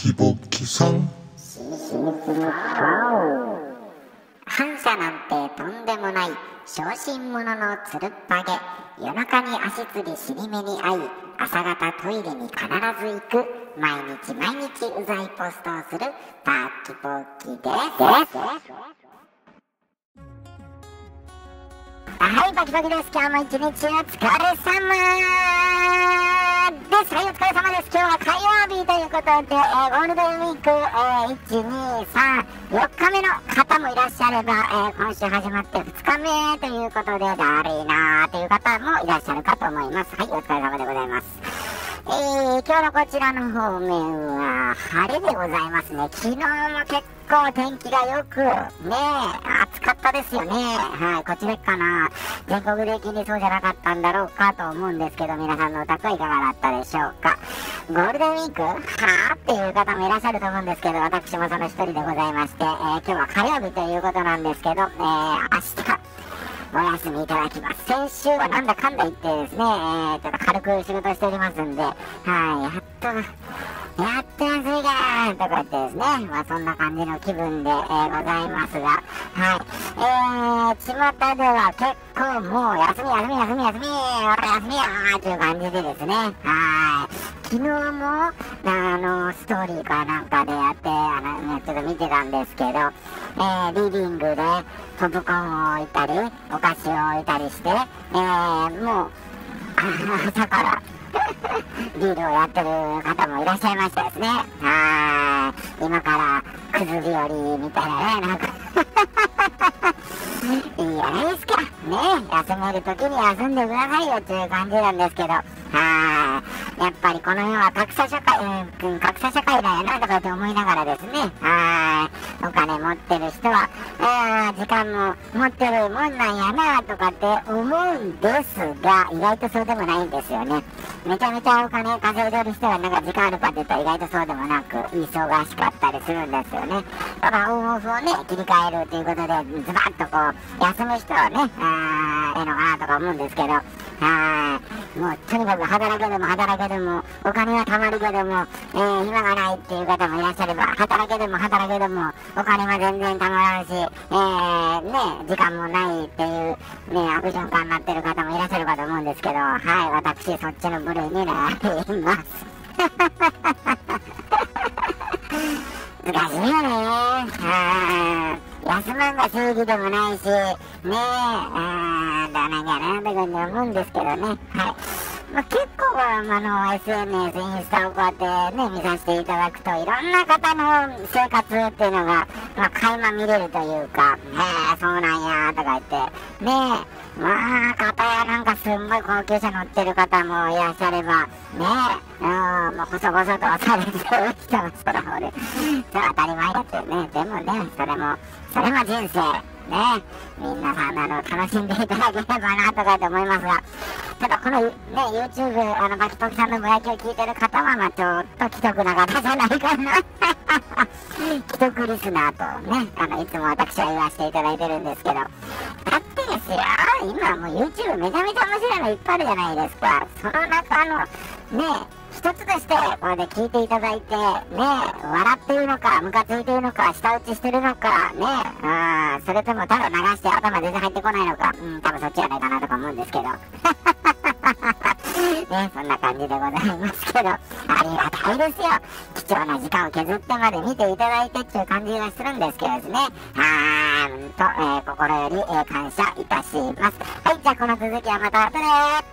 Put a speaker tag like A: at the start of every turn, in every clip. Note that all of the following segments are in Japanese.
A: キボキさん。
B: 反射なんてとんでもない小心者のつるっぱげ。夜中に足つり尻目に遭い、朝方トイレに必ず行く。毎日うざいポストをするパキポキです。はい、パキポキです。今日も一日お疲れ様です。はい、お疲れ様です。今日は火曜日ということで、ゴールデンウィーク、1、2、3、4日目の方もいらっしゃれば、今週始まって2日目ということで、だるいなーという方もいらっしゃるかと思います。はい、お疲れ様でございます。今日のこちらの方面は晴れでございますね。昨日も結構天気がよくね、暑かったですよね。はい、こっちでかな。全国的にそうじゃなかったんだろうかと思うんですけど、皆さんのお宅はいかがだったでしょうか。ゴールデンウィークはぁっていう方もいらっしゃると思うんですけど、私もその一人でございまして、今日は火曜日ということなんですけど、明日お休みいただきます。先週はなんだかんだ言ってですね、ちょっと軽く仕事しておりますんで、はい、やっと休みがーとか言ってですね、まあそんな感じの気分で、ございますが、はい、巷では結構もう休み、俺休みやーという感じでですね、はい、昨日も、ストーリーかなんかでやって、ちょっと見てたんですけど、リビングでポップコーンを置いたり、お菓子を置いたりして、もう、朝からビールをやってる方もいらっしゃいましてですね、今からくず日和みたいなね、なんかいいじゃないですか。ね、休める時に休んでくださいよっていう感じなんですけど、やっぱりこの世は格差社会だよなとかって思いながらですね、お金持ってる人は、時間も持ってるもんなんやなとかって思うんですが、意外とそうでもないんですよね。めちゃめちゃお金稼いでる人はなんか時間あるかって言ったら意外とそうでもなく、忙しかったりするんですよね。だからオンオフをね、切り替えるということで、ズバッとこう、休む人はね、いいのかなとか思うんですけど、もうとにかく働けども、お金は貯まるけども、暇がないっていう方もいらっしゃれば、働けども、お金は全然貯まらんし、時間もないっていう、悪循環になってる方もいらっしゃるかと思うんですけど、はい、私、そっちの部類になります。難しいよね。休まんが正義でもないし、どうなんかなって思うんですけどね。はい。まあ、結構SNS、インスタをこうやってね、見させていただくと、いろんな方の生活っていうのが、垣間見れるというか、そうなんやとか言って、方やなんかすんごい高級車乗ってる方もいらっしゃれば、もう細々とされてる人もそれほど、それ当たり前だってね、でもね、それも人生、皆さん楽しんでいただければなとかと思いますが、ただこのね、YouTube、パキポキさんのぼやきを聞いてる方は、ちょっと既得な方じゃないかな。既得リスナーとね、いつも私は言わせていただいてるんですけど、だってですよ、今もう YouTube めちゃめちゃ面白いのいっぱいあるじゃないですか。その中の、一つとして、これで聞いていただいて、笑っているのか、ムカついているのか、舌打ちしてるのか、それともただ流して頭全然入ってこないのか、多分そっちじゃないかなとか思うんですけど。そんな感じでございますけど、ありがたいですよ。貴重な時間を削ってまで見ていただいてっていう感じがするんですけどですね。心より、感謝いたします。はい、じゃあこの続きはまた後で。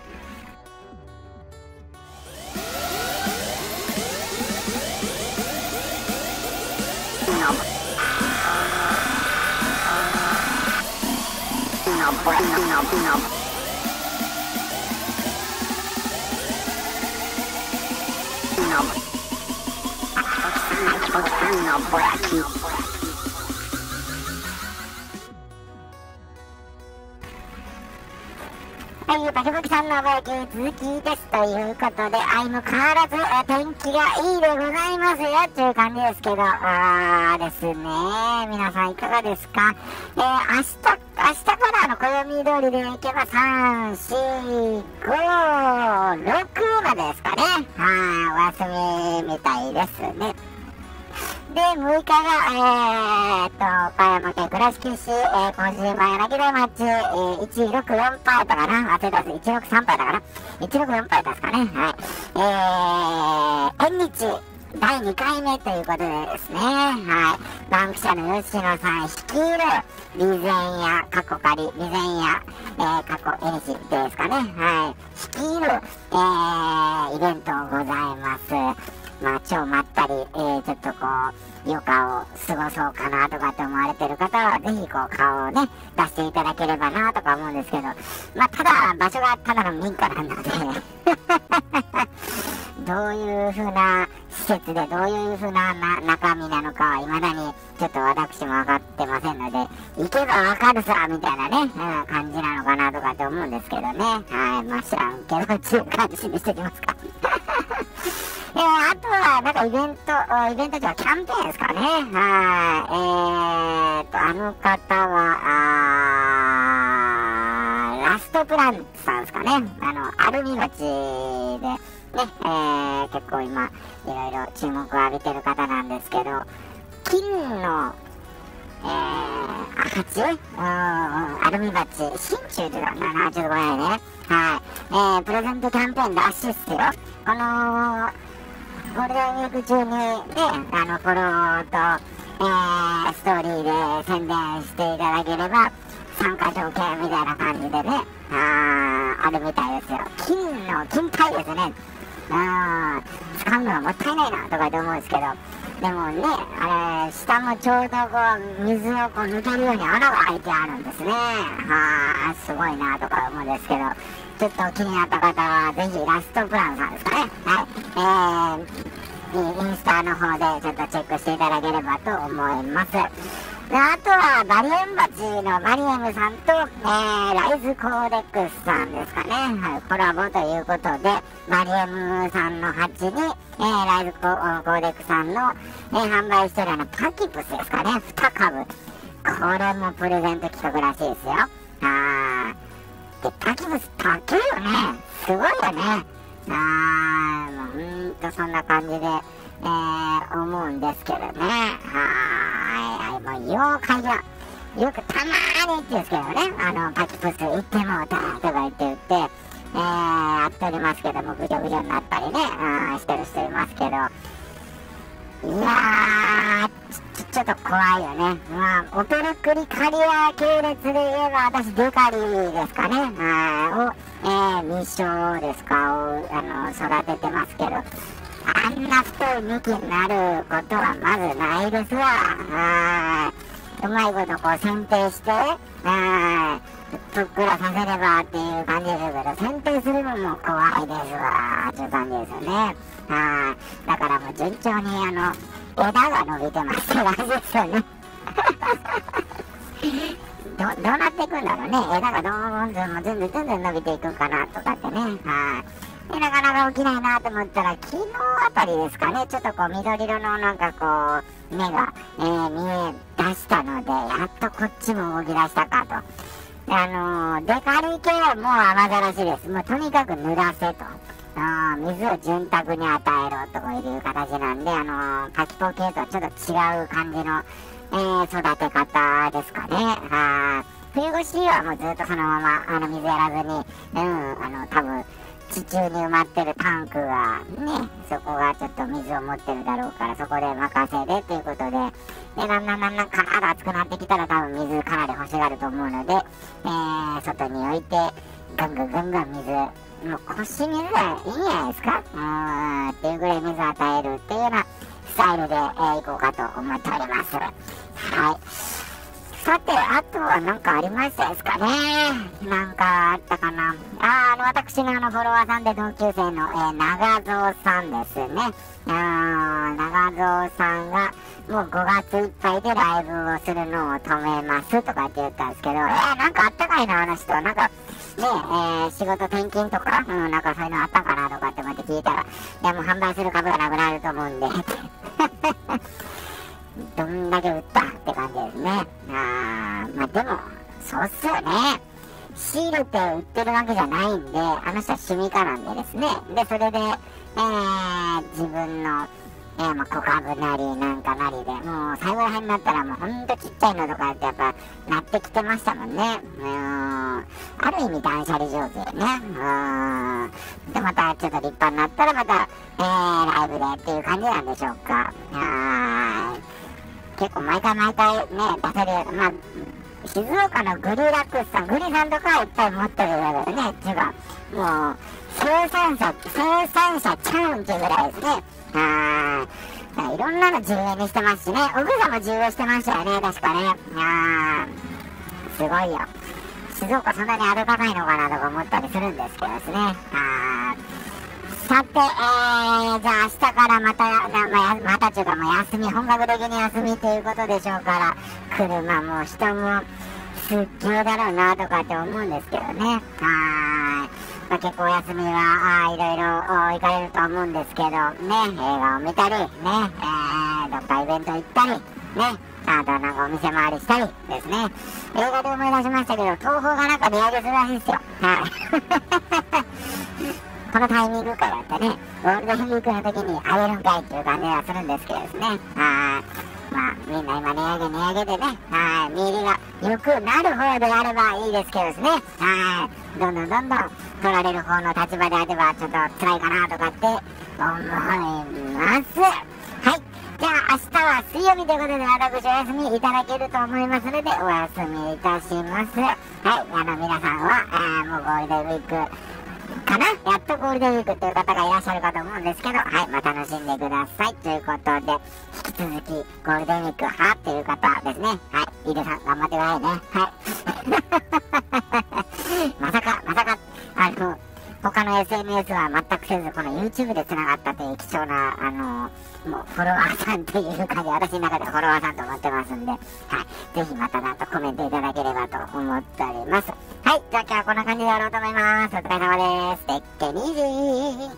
B: はい、パキポキさんのぼやき続きですということで、相も変わらず天気がいいでございますよっていう感じですけど、ですね、皆さんいかがですか。明日から暦通りでいけば3、4、5、6までですかね。お休みみたいですね。 で、6日が、岡山県倉敷市、今週は柳田町、164パートかな、忘れたです、163パートかな、164パートですかね、はい。縁日、第2回目ということでですね、はい。バンクシャの吉野さん率いる、備前屋、過去仮、備前屋、過去縁日ですかね、はい。率いる、イベントございます。まあ、超まったり、ちょっとこう、余暇を過ごそうかなとかって思われてる方は、ぜひこう、顔をね、出していただければなとか思うんですけど、まあ、ただ、場所がただの民家なので、どういう風な施設で、どういう風な中身なのかは、未だに、ちょっと私も分かってませんので、行けば分かるさ、みたいなね、感じなのかなとかって思うんですけどね。はい、まあ、知らんけど、っていう感じにしておきますか。あとは、なんかイベントじゃキャンペーンですかね。はい。あの方は、ラストプランさんですかね。アルミ町で、ね、結構今、いろいろ注目を浴びてる方なんですけど、金の、アルミ鉢、真鍮だな、ちょっとごめんね。はい。プレゼントキャンペーンらしいっすよ。ゴールデンウィーク中にね、フォローと、ストーリーで宣伝していただければ、参加条件みたいな感じでね、あるみたいですよ。金塊ですね。使うのはもったいないなとかと思うんですけど、でもね、下もちょうどこう、水をこう抜けるように穴が開いてあるんですね。すごいなとか思うんですけど、ちょっと気になった方は、ぜひラストプランさんですかね。はい。インスタの方でちょっとチェックしていただければと思います。で、あとは、バリエンバチのマリエムさんと、ライズコーデックスさんですかね。はい、コラボということで、マリエムさんの鉢に、ライズコーデックスさんの、販売してるパキプスですかね。2株。これもプレゼント企画らしいですよ。で、パキプス高いよね。すごいよね。もうそんな感じで、思うんですけどね。もう妖怪が、よくたまーに言ってるんですけどね、パキプス行ってもうたとか言ってやっておりますけども、ぐちょぐちょになったりね、してる人いますけど、いやー、ちょっと怖いよね。まあ、オペルクリカリア系列で言えば、私、デカリですかね、未生ですか、を、育ててますけど、あんな太い幹になることはまずないですわ。うまいことこう剪定して、ぷっくらさせればっていう感じですけど、剪定するのも怖いですわ、っていう感じですよね。だからもう順調に枝が伸びてますって感じですよね。どうなっていくんだろうね。枝がどんどん伸びていくかなとかってね。で、なかなか起きないなと思ったら、昨日あたりですかね、ちょっとこう緑色のなんかこう、目が、見え出したので、やっとこっちも動き出したかと。デカリ系はもう雨ざらしです。もうとにかく濡らせと。水を潤沢に与えろという形なんで、パキポ系とはちょっと違う感じの、育て方ですかね。冬越しはもうずっとそのまま、水やらずに、多分、地中に埋まってるタンクがね、そこがちょっと水を持ってるだろうから、そこで任せてということで、で、だんだん体熱くなってきたら多分水かなり欲しがると思うので、外に置いて、ガンガン水、もう腰水でいいんじゃないですかっていうぐらい水を与えるっていうようなスタイルで、いこうかと思っております。はい。さて、あとは何かありましたですかね。なんかあったかな。私のフォロワーさんで同級生の、長蔵さんですね。長蔵さんがもう5月いっぱいでライブをするのを止めますとかって言ったんですけど、なんかあったかいな、あの人。なんか、ね、仕事転勤とか、なんかそういうのあったかなとかって思って聞いたら、いやもう販売する株がなくなると思うんで、どんだけ売ったって感じですね。まあでも、そうっすよね。シールって売ってるわけじゃないんで、あの人は趣味家なんでですね。で、それで、自分の、 まあ、小株なりなんかなりで、もう最後ら辺になったらもうほんとちっちゃいのとかってやっぱなってきてましたもんね。ある意味断捨離上手よね。で、またちょっと立派になったらまた、ライブでっていう感じなんでしょうか。結構毎回ね、出せる、まあ、静岡のグリラックスさん、グリさんとかはいっぱい持ってるよね。っていうか、もう、生産者ちゃうんっていうぐらいですね。いろんなの10円にしてますしね。奥さんも10円してましたよね、確かね。すごいよ。静岡そんなに暖かいのかなとか思ったりするんですけどですね。さて、じゃあ明日からまたというかもう休み、本格的に休みということでしょうから、車も人もすっげえだろうなとかって思うんですけどね。まあ、結構お休みはいろいろ行かれると思うんですけどね、映画を見たりね、どっかイベント行ったりね、あとなんかお店回りしたりですね。映画で思い出しましたけど、東宝がなんか値上げするらしいですよ。このタイミングからってね、ゴールデンウィークの時に上げるんかいっていう感じがするんですけどですね。まあみんな今値上げでね、見入りが良くなる方であればいいですけどですね。どんどん取られる方の立場であればちょっと辛いかなとかって思います。はい。じゃあ明日は水曜日ということで私お休みいただけると思いますのでお休みいたします。はい。皆さんは、もうゴールデンウィークかな、やっとゴールデンウィークという方がいらっしゃるかと思うんですけど、はい、まあ、楽しんでくださいということで、引き続きゴールデンウィーク派っていう方ですね。はい、イルさん頑張ってくださいね。はい。まさか、他の SNS は全くせず、この YouTube で繋がったという貴重な、もうフォロワーさんという感じ、私の中でフォロワーさんと思ってますんで、はい、ぜひまたなんかコメントいただければと思っております。はい、じゃあ今日はこんな感じでやろうと思います。お疲れ様です。てっけにー。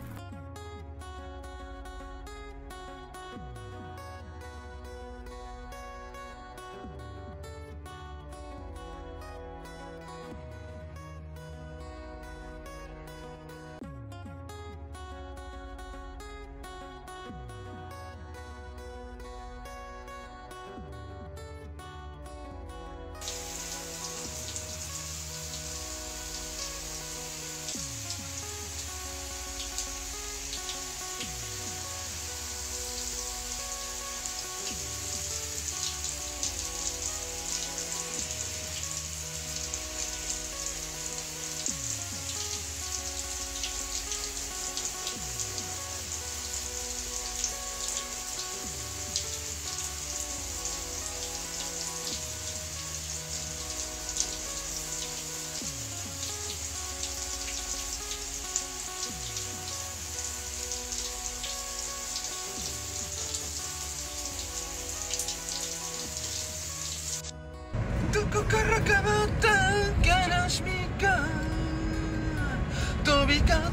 A: どこからかまった悲しみが飛び交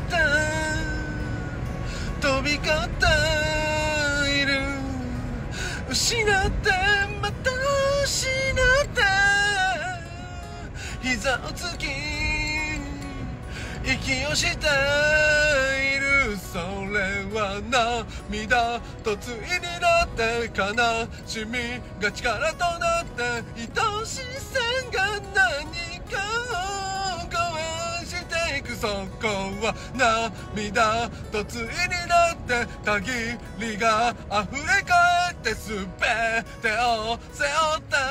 A: っている。失ってまた失って膝をつき息をしている。それは涙と対になって悲しみが力となって愛しさが何かを壊していく。そこは涙と対になって限りが溢れ返って全てを背負った